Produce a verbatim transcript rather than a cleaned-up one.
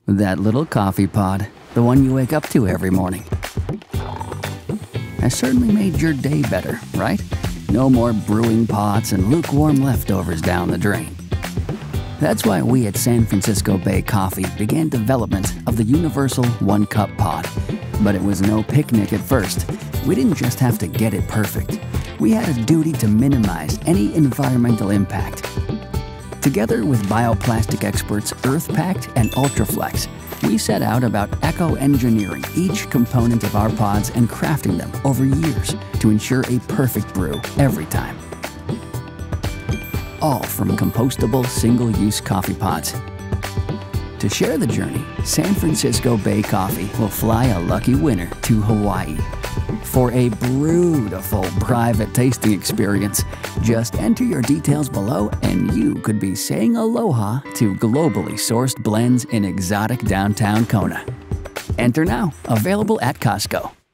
That little coffee pod, the one you wake up to every morning, has certainly made your day better, right? No more brewing pots and lukewarm leftovers down the drain. That's why we at San Francisco Bay Coffee began development of the universal one-cup pod. But it was no picnic at first. We didn't just have to get it perfect. We had a duty to minimize any environmental impact. Together with bioplastic experts EarthPact and Ultraflex, we set out about eco-engineering each component of our pods and crafting them over years to ensure a perfect brew every time. All from compostable single-use coffee pods. To share the journey, San Francisco Bay Coffee will fly a lucky winner to Hawaii for a beautiful private tasting experience. Just enter your details below and you could be saying aloha to globally sourced blends in exotic downtown Kona. Enter now, available at Costco.